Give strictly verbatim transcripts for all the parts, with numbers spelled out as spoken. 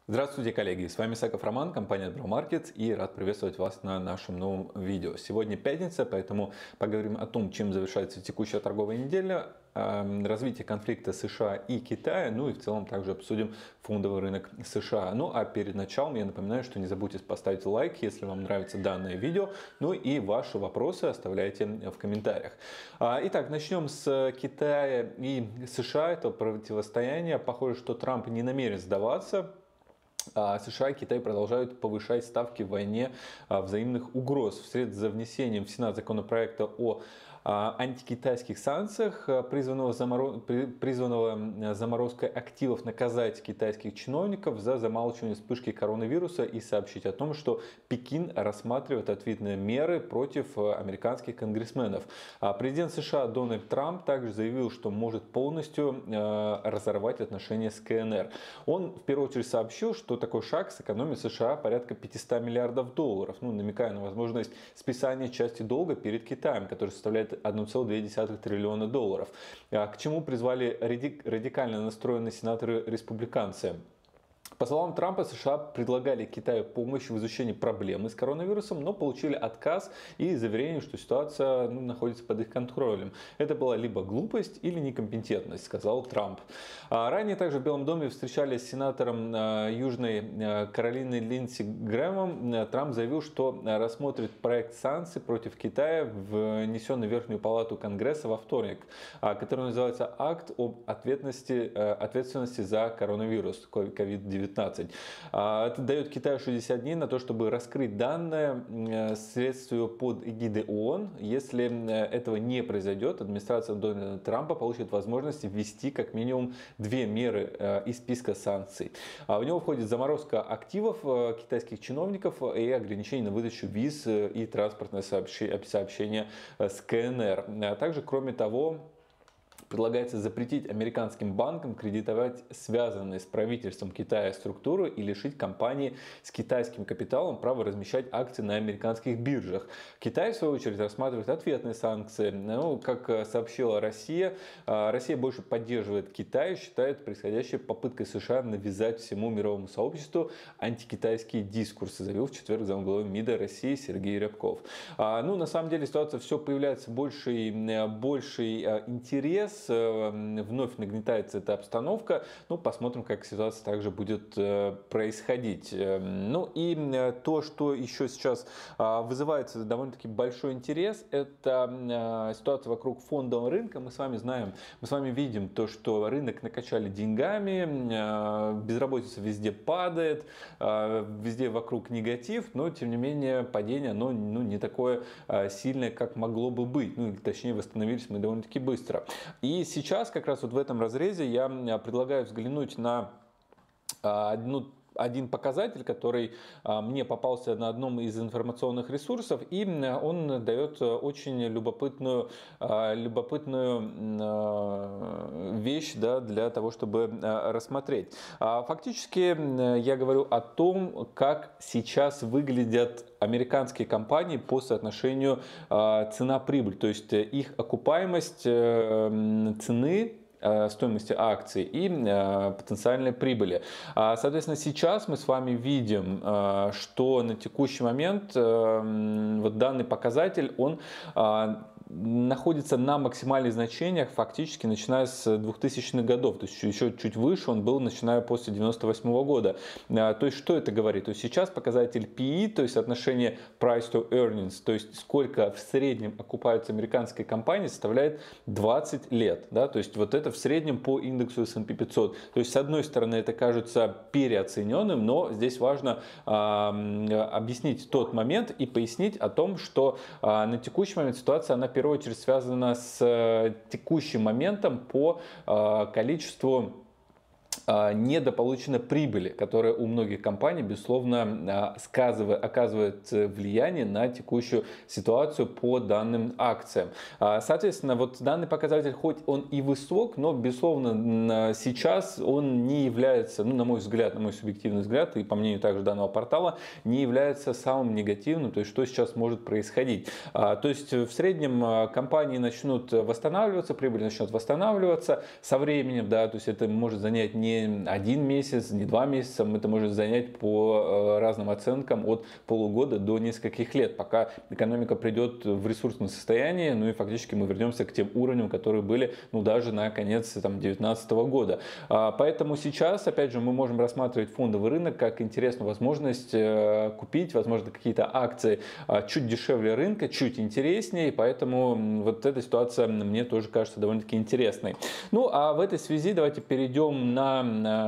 Здравствуйте, коллеги! С вами Исаков Роман, компания AdBroMarkets, и рад приветствовать вас на нашем новом видео. Сегодня пятница, поэтому поговорим о том, чем завершается текущая торговая неделя, развитие конфликта США и Китая, ну и в целом также обсудим фондовый рынок США. Ну а перед началом я напоминаю, что не забудьте поставить лайк, если вам нравится данное видео, ну и ваши вопросы оставляйте в комментариях. Итак, начнем с Китая и США, это противостояние. Похоже, что Трамп не намерен сдаваться. США и Китай продолжают повышать ставки в войне взаимных угроз. Вслед за внесением в Сенат законопроекта о антикитайских санкциях, призванного, замороз... призванного заморозкой активов, наказать китайских чиновников за замалчивание вспышки коронавируса и сообщить о том, что Пекин рассматривает ответные меры против американских конгрессменов. Президент США Дональд Трамп также заявил, что может полностью разорвать отношения с КНР. Он в первую очередь сообщил, что такой шаг сэкономит США порядка пятисот миллиардов долларов, ну, намекая на возможность списания части долга перед Китаем, который составляет одна целая две десятых триллиона долларов. К чему призвали радикально настроенные сенаторы-республиканцы? По словам Трампа, США предлагали Китаю помощь в изучении проблемы с коронавирусом, но получили отказ и заверение, что ситуация ну, находится под их контролем. Это была либо глупость или некомпетентность, сказал Трамп. Ранее также в Белом доме встречались с сенатором Южной Каролины Линдси Грэмом. Трамп заявил, что рассмотрит проект санкций против Китая, внесенный в Верхнюю палату Конгресса во вторник, который называется «Акт об ответственности, ответственности за коронавирус ковид девятнадцать». Это дает Китаю шестьдесят дней на то, чтобы раскрыть данное следствию под эгидой ООН. Если этого не произойдет, администрация Дональда Трампа получит возможность ввести как минимум две меры из списка санкций. В него входит заморозка активов китайских чиновников и ограничение на выдачу виз и транспортное сообщение с КНР. Также, кроме того, предлагается запретить американским банкам кредитовать связанные с правительством Китая структуры и лишить компании с китайским капиталом права размещать акции на американских биржах. Китай, в свою очередь, рассматривает ответные санкции. Ну, как сообщила Россия, Россия больше поддерживает Китай и считает происходящее попыткой США навязать всему мировому сообществу антикитайские дискурсы, заявил в четверг замглавы МИДа России Сергей Рябков. Ну, на самом деле, ситуация все появляется больший, больший интерес. Вновь нагнетается эта обстановка. Ну, посмотрим, как ситуация также будет происходить. Ну и то, что еще сейчас вызывает довольно-таки большой интерес, это ситуация вокруг фондового рынка. Мы с вами знаем, мы с вами видим то, что рынок накачали деньгами, безработица везде падает, везде вокруг негатив, но тем не менее падение, оно ну, не такое сильное, как могло бы быть. Ну, точнее, восстановились мы довольно-таки быстро. И сейчас как раз вот в этом разрезе я предлагаю взглянуть на одну один показатель, который мне попался на одном из информационных ресурсов, и он дает очень любопытную, любопытную вещь, да, для того, чтобы рассмотреть. Фактически я говорю о том, как сейчас выглядят американские компании по соотношению цена-прибыль, то есть их окупаемость цены, стоимости акций и потенциальной прибыли. Соответственно, сейчас мы с вами видим, что на текущий момент вот данный показатель, он находится на максимальных значениях фактически начиная с двухтысячных годов, то есть еще чуть выше он был, начиная после девяносто восьмого года. То есть что это говорит? То есть сейчас показатель пи и, то есть соотношение price to earnings, то есть сколько в среднем окупаются американские компании, составляет двадцать лет. Да? То есть вот это в среднем по индексу эс энд пи пятьсот. То есть с одной стороны это кажется переоцененным, но здесь важно а, объяснить тот момент и пояснить о том, что а, на текущий момент ситуация она в первую очередь связана с текущим моментом по количеству недополученной прибыли, которая у многих компаний, безусловно, сказывает, оказывает влияние на текущую ситуацию по данным акциям. Соответственно, вот данный показатель, хоть он и высок, но, безусловно, сейчас он не является, ну, на мой взгляд, на мой субъективный взгляд, и по мнению также данного портала, не является самым негативным, то есть что сейчас может происходить. То есть в среднем компании начнут восстанавливаться, прибыль начнет восстанавливаться со временем, да, то есть это может занять не не один месяц, не два месяца, это может занять по разным оценкам от полугода до нескольких лет, пока экономика придет в ресурсное состояние, ну и фактически мы вернемся к тем уровням, которые были, ну, даже на конец две тысячи девятнадцатого года. Поэтому сейчас, опять же, мы можем рассматривать фондовый рынок как интересную возможность купить, возможно, какие-то акции чуть дешевле рынка, чуть интереснее, поэтому вот эта ситуация мне тоже кажется довольно-таки интересной. Ну, а в этой связи давайте перейдем на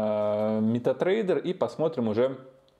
MetaTrader и посмотрим уже,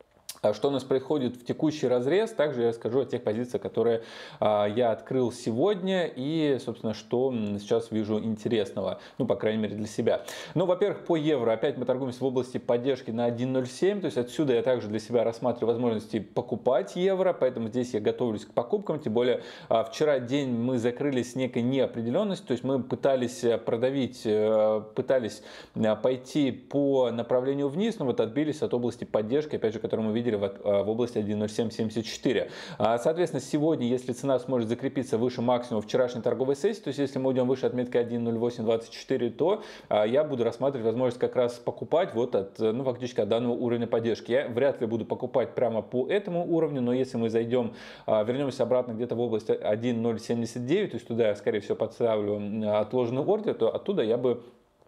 что у нас происходит в текущий разрез. Также я расскажу о тех позициях, которые а, я открыл сегодня и, собственно, что сейчас вижу интересного, ну, по крайней мере, для себя. Ну, во-первых, по евро опять мы торгуемся в области поддержки на один ноль семь, то есть отсюда я также для себя рассматриваю возможности покупать евро, поэтому здесь я готовлюсь к покупкам, тем более а, вчера день мы закрылись с некой неопределенностью, то есть мы пытались продавить, пытались пойти по направлению вниз, но вот отбились от области поддержки, опять же, которую мы видели в, в области один ноль семь семьдесят четыре. Соответственно, сегодня, если цена сможет закрепиться выше максимума вчерашней торговой сессии, то есть если мы уйдем выше отметки один ноль восемь двадцать четыре, то я буду рассматривать возможность как раз покупать вот от, ну, фактически от данного уровня поддержки. Я вряд ли буду покупать прямо по этому уровню, но если мы зайдем, вернемся обратно где-то в область один ноль семьдесят девять, то есть туда я, скорее всего, подставлю отложенный ордер, то оттуда я бы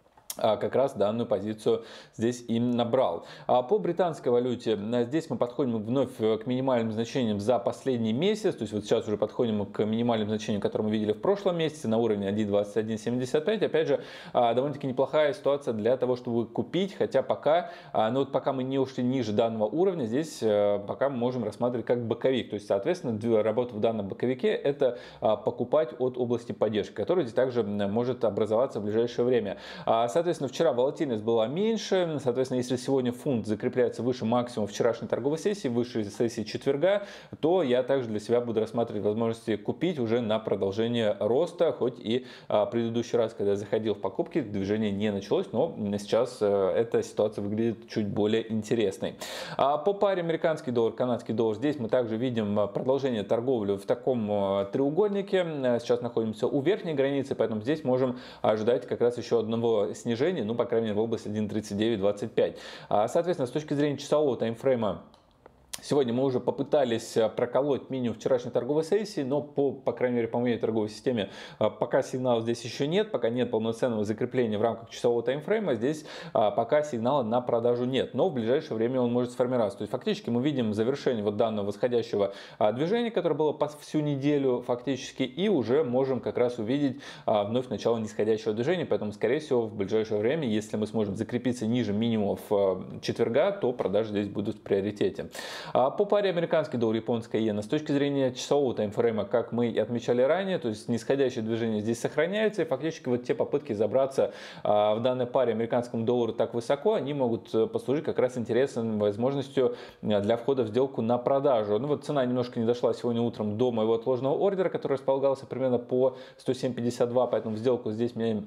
как раз данную позицию здесь и набрал. По британской валюте здесь мы подходим вновь к минимальным значениям за последний месяц, то есть вот сейчас уже подходим к минимальным значениям, которые мы видели в прошлом месяце на уровне один двадцать один семьдесят пять. Опять же, довольно-таки неплохая ситуация для того, чтобы купить, хотя пока, ну вот пока мы не ушли ниже данного уровня, здесь пока мы можем рассматривать как боковик, то есть, соответственно, работа в данном боковике — это покупать от области поддержки, которая здесь также может образоваться в ближайшее время. Соответственно, вчера волатильность была меньше, соответственно, если сегодня фунт закрепляется выше максимума вчерашней торговой сессии, выше сессии четверга, то я также для себя буду рассматривать возможности купить уже на продолжение роста, хоть и а, предыдущий раз, когда я заходил в покупки, движение не началось, но сейчас а, эта ситуация выглядит чуть более интересной. А по паре американский доллар, канадский доллар, здесь мы также видим продолжение торговли в таком а, треугольнике, сейчас находимся у верхней границы, поэтому здесь можем ожидать как раз еще одного снижения, ну, по крайней мере, в области один тридцать девять двадцать пять. Соответственно, с точки зрения часового таймфрейма, сегодня мы уже попытались проколоть минимум вчерашней торговой сессии, но по, по крайней мере, по моей торговой системе пока сигнала здесь еще нет, пока нет полноценного закрепления в рамках часового таймфрейма, здесь пока сигнала на продажу нет, но в ближайшее время он может сформироваться. То есть фактически мы видим завершение вот данного восходящего движения, которое было всю неделю фактически, и уже можем как раз увидеть вновь начало нисходящего движения, поэтому, скорее всего, в ближайшее время, если мы сможем закрепиться ниже минимумов четверга, то продажи здесь будут в приоритете. По паре американский доллар, японская иена, с точки зрения часового таймфрейма, как мы и отмечали ранее, то есть нисходящее движение здесь сохраняется, и фактически вот те попытки забраться в данной паре американскому доллару так высоко, они могут послужить как раз интересной возможностью для входа в сделку на продажу. Ну вот цена немножко не дошла сегодня утром до моего отложенного ордера, который располагался примерно по сто семь пятьдесят два, поэтому сделку здесь меня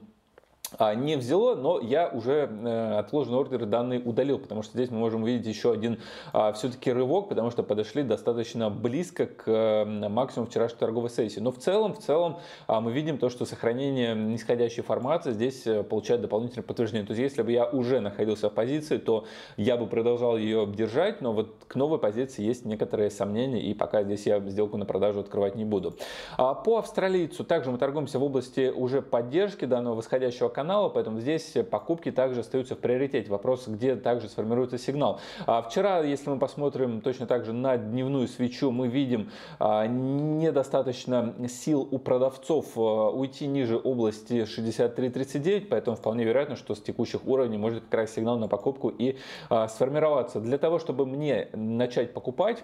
не взяло, но я уже отложенный ордер данный удалил, потому что здесь мы можем увидеть еще один все-таки рывок, потому что подошли достаточно близко к максимуму вчерашней торговой сессии. Но в целом, в целом мы видим то, что сохранение нисходящей формации здесь получает дополнительное подтверждение. То есть если бы я уже находился в позиции, то я бы продолжал ее держать, но вот к новой позиции есть некоторые сомнения, и пока здесь я сделку на продажу открывать не буду. По австралийцу также мы торгуемся в области уже поддержки данного восходящего канала, поэтому здесь покупки также остаются в приоритете. Вопрос, где также сформируется сигнал. А вчера, если мы посмотрим точно так же на дневную свечу, мы видим а, недостаточно сил у продавцов а, уйти ниже области шестьдесят три тридцать девять, поэтому вполне вероятно, что с текущих уровней может как раз сигнал на покупку и а, сформироваться. Для того, чтобы мне начать покупать,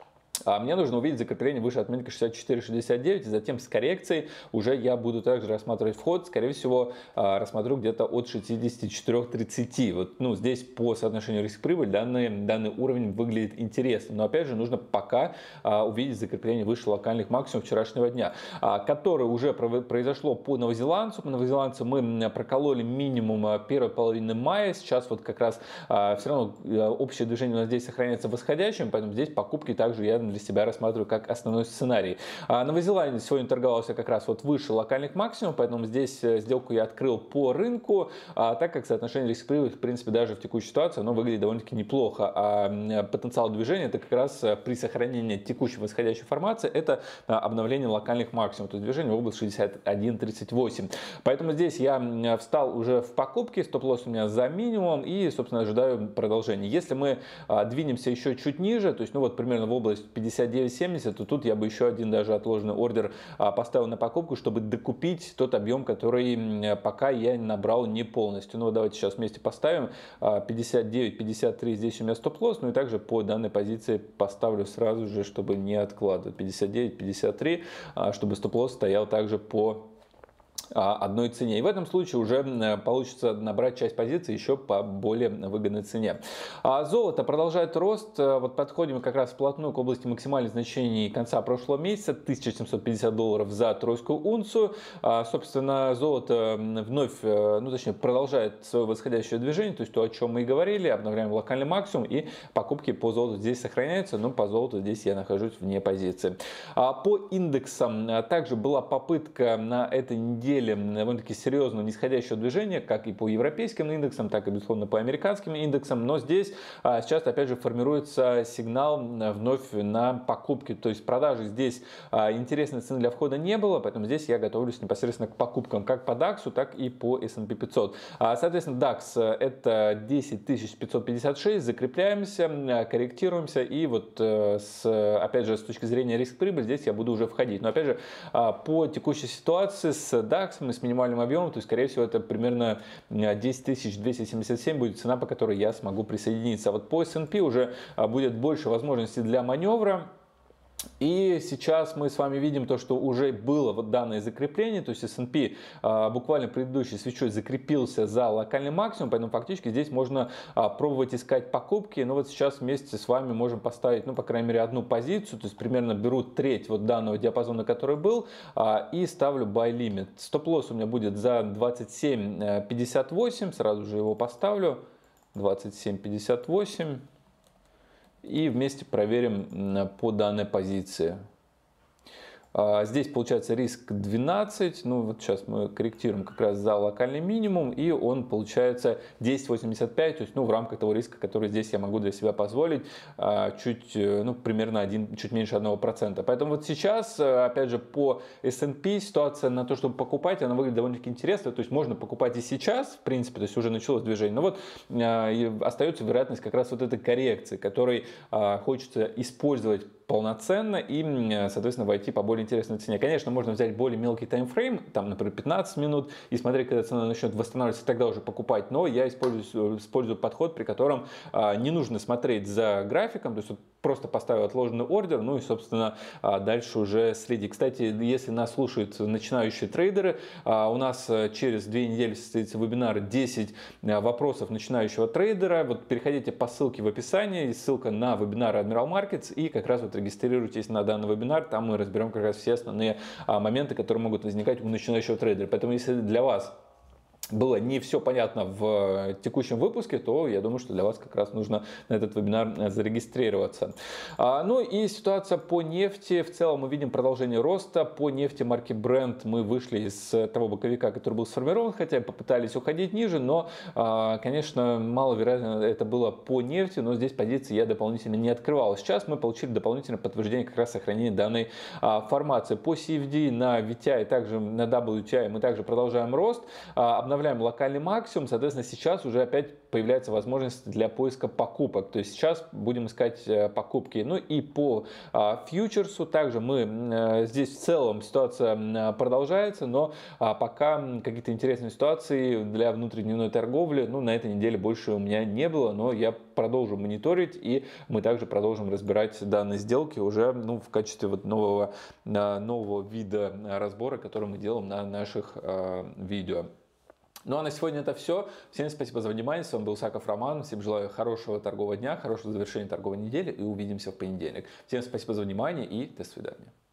А мне нужно увидеть закрепление выше отметки шестьдесят четыре шестьдесят девять, и затем с коррекцией уже я буду также рассматривать вход, скорее всего, рассмотрю где-то от шестидесяти четырёх тридцати. Вот, ну, здесь по соотношению риск-прибыль данный, данный уровень выглядит интересно, но опять же нужно пока увидеть закрепление выше локальных максимумов вчерашнего дня, которое уже произошло по новозеландцу. По новозеландцу мы прокололи минимум первой половины мая, сейчас вот как раз все равно общее движение у нас здесь сохраняется восходящим, поэтому здесь покупки также я для для себя рассматриваю как основной сценарий. А Новая Зеландия сегодня торговался как раз вот выше локальных максимумов, поэтому здесь сделку я открыл по рынку, а, так как соотношение риск-прибыль, в принципе, даже в текущей ситуации, оно выглядит довольно-таки неплохо. А потенциал движения, это как раз при сохранении текущей восходящей формации, это обновление локальных максимумов, то есть движение в область шестьдесят один тридцать восемь. Поэтому здесь я встал уже в покупке, стоп-лосс у меня за минимум и, собственно, ожидаю продолжения. Если мы двинемся еще чуть ниже, то есть, ну вот, примерно в область пятьдесят девять семьдесят, то тут я бы еще один даже отложенный ордер поставил на покупку, чтобы докупить тот объем, который пока я набрал не полностью. Ну вот давайте сейчас вместе поставим пятьдесят девять пятьдесят три, здесь у меня стоп-лосс, ну и также по данной позиции поставлю сразу же, чтобы не откладывать. пятьдесят девять пятьдесят три, чтобы стоп-лосс стоял также по одной цене. И в этом случае уже получится набрать часть позиций еще по более выгодной цене. А золото продолжает рост. Вот подходим как раз вплотную к области максимальных значений конца прошлого месяца. тысяча семьсот пятьдесят долларов за тройскую унцию. А, собственно, золото вновь, ну точнее, продолжает свое восходящее движение. То есть то, о чем мы и говорили. Обновляем локальный максимум. И покупки по золоту здесь сохраняются. Но по золоту здесь я нахожусь вне позиции. А, по индексам также была попытка на этой неделе довольно-таки серьезного нисходящего движения, как и по европейским индексам, так и, безусловно, по американским индексам. Но здесь а, сейчас, опять же, формируется сигнал вновь на покупки. То есть продажи здесь а, интересной цены для входа не было, поэтому здесь я готовлюсь непосредственно к покупкам как по даксу, так и по эс энд пи пятьсот. А, соответственно, дакс это десять тысяч пятьсот пятьдесят шесть, закрепляемся, корректируемся. И вот, с, опять же, с точки зрения риск-прибыль, здесь я буду уже входить. Но, опять же, а, по текущей ситуации с дакс и с минимальным объемом, то есть, скорее всего, это примерно десять тысяч двести семьдесят семь будет цена, по которой я смогу присоединиться. А вот по эс энд пи уже будет больше возможностей для маневра. И сейчас мы с вами видим то, что уже было вот данное закрепление, то есть эс энд пи а, буквально предыдущей свечой закрепился за локальный максимум, поэтому фактически здесь можно а, пробовать искать покупки. Но вот сейчас вместе с вами можем поставить, ну, по крайней мере, одну позицию, то есть примерно беру треть вот данного диапазона, который был, а, и ставлю buy limit. Стоп-лосс у меня будет за двадцать семь пятьдесят восемь, сразу же его поставлю, двадцать семь пятьдесят восемь. И вместе проверим по данной позиции. Здесь получается риск двенадцать, ну вот сейчас мы корректируем как раз за локальный минимум, и он получается десять восемьдесят пять, то есть, ну, в рамках того риска, который здесь я могу для себя позволить, чуть, ну, примерно один, чуть меньше одного процента. Поэтому вот сейчас, опять же, по эс энд пи ситуация на то, чтобы покупать, она выглядит довольно-таки интересно, то есть можно покупать и сейчас, в принципе, то есть уже началось движение, но вот остается вероятность как раз вот этой коррекции, которой хочется использовать полноценно и, соответственно, войти по более интересной цене. Конечно, можно взять более мелкий таймфрейм, там, например, пятнадцать минут, и смотреть, когда цена начнет восстанавливаться, тогда уже покупать. Но я использую, использую подход, при котором а, не нужно смотреть за графиком, то есть вот просто поставил отложенный ордер, ну и, собственно, а, дальше уже следи. Кстати, если нас слушают начинающие трейдеры, а, у нас через две недели состоится вебинар десять вопросов начинающего трейдера. Вот переходите по ссылке в описании, ссылка на вебинар Admiral Markets, и как раз вот регистрируйтесь на данный вебинар, там мы разберем как раз все основные а, моменты, которые могут возникать у начинающего трейдера. Поэтому если для вас было не все понятно в текущем выпуске, то я думаю, что для вас как раз нужно на этот вебинар зарегистрироваться. А, ну и ситуация по нефти. В целом мы видим продолжение роста. По нефти марки Brent мы вышли из того боковика, который был сформирован, хотя попытались уходить ниже, но, а, конечно, маловероятно это было по нефти, но здесь позиции я дополнительно не открывал. Сейчас мы получили дополнительное подтверждение как раз сохранения данной а, формации. По си эф ди на ви ти ай, также на дабл ю ти ай мы также продолжаем рост. А, обновляем локальный максимум, соответственно, сейчас уже опять появляется возможность для поиска покупок. То есть сейчас будем искать покупки. Ну и по а, фьючерсу также мы а, здесь в целом ситуация а, продолжается, но а, пока какие-то интересные ситуации для внутридневной торговли, ну, на этой неделе больше у меня не было, но я продолжу мониторить, и мы также продолжим разбирать данные сделки уже, ну, в качестве вот нового, нового вида разбора, который мы делаем на наших а, видео. Ну а на сегодня это все. Всем спасибо за внимание. С вами был Саков Роман. Всем желаю хорошего торгового дня, хорошего завершения торговой недели и увидимся в понедельник. Всем спасибо за внимание и до свидания.